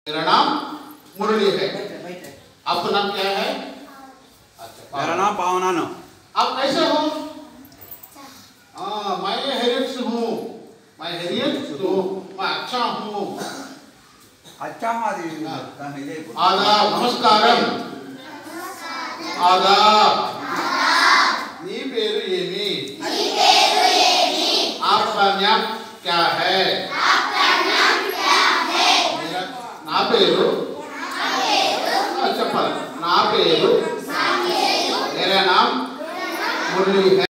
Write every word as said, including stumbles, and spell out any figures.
मेरा नाम मुरली है। आपका नाम क्या है? अच्छा, मेरा नाम पावनानो। आप कैसे हो? हाँ, मैं हैरियत से हूँ। मैं हैरियत से हूँ। मैं अच्छा हूँ। अच्छा मारी। आदाब, नमस्कारम। आदाब। नी पेरु येमी। आपका नाम क्या है? मेरा ना पेरु। अच्छा, ना पेरु। मेरा नाम मुरली है।